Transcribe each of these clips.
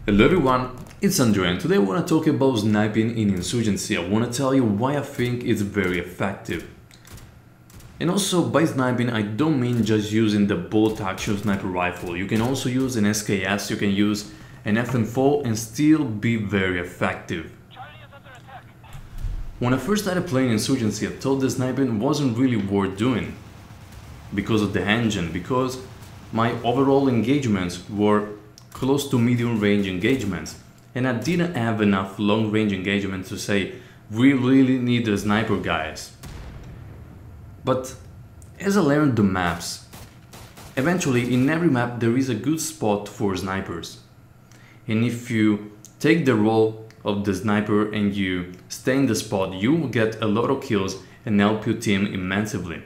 Hello everyone, it's Andre and today I want to talk about sniping in Insurgency. I want to tell you why I think it's very effective. And also by sniping I don't mean just using the bolt action sniper rifle. You can also use an SKS, you can use an FM4 and still be very effective. When I first started playing Insurgency I thought the sniping wasn't really worth doing because of the engine, because my overall engagements were close to medium range engagements and I didn't have enough long range engagement to say we really need a sniper, guys. But as I learned the maps, eventually in every map there is a good spot for snipers, and if you take the role of the sniper and you stay in the spot, you will get a lot of kills and help your team immensely.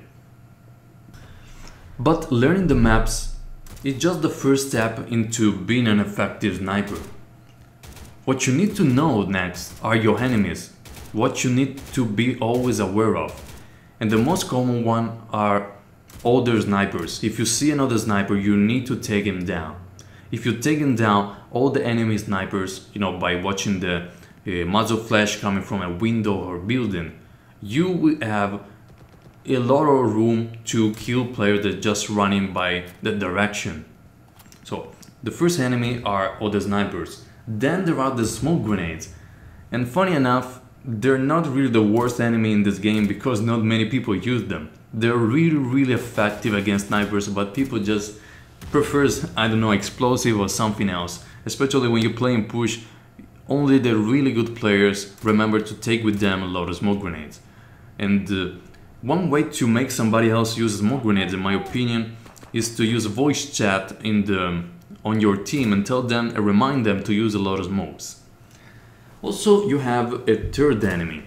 But learning the maps is just the first step into being an effective sniper. What you need to know next are your enemies, what you need to be always aware of. And the most common one are other snipers. If you see another sniper, you need to take him down. If you take him down, all the enemy snipers, by watching the muzzle flash coming from a window or building, you will have a lot of room to kill players that just running by that direction. So the first enemy are other snipers. Then there are the smoke grenades. And funny enough, they're not really the worst enemy in this game because not many people use them. They're really effective against snipers, but people just prefers, I don't know, explosive or something else. Especially when you play in push, only the really good players remember to take with them a lot of smoke grenades. And one way to make somebody else use smoke grenades, in my opinion, is to use voice chat on your team and tell them and remind them to use a lot of smokes. Also, you have a third enemy,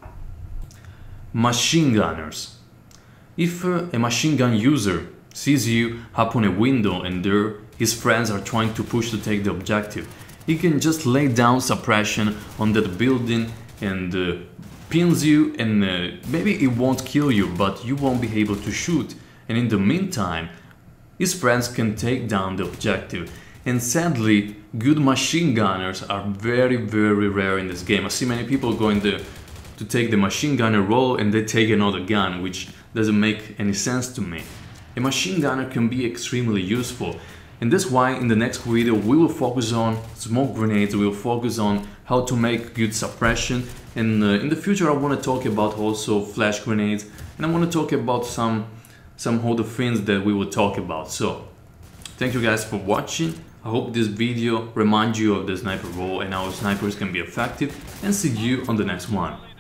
machine gunners. If a machine gun user sees you up on a window and his friends are trying to push to take the objective, he can just lay down suppression on that building and pins you, and maybe it won't kill you, but you won't be able to shoot, and in the meantime his friends can take down the objective. And sadly, good machine gunners are very rare in this game. I see many people going to take the machine gunner role and they take another gun, which doesn't make any sense to me. A machine gunner can be extremely useful, and that's why in the next video we will focus on smoke grenades, we will focus on how to make good suppression, and in the future I want to talk about also flash grenades, and I want to talk about some other things that we will talk about. So thank you guys for watching. I hope this video reminds you of the sniper role and how snipers can be effective, and see you on the next one.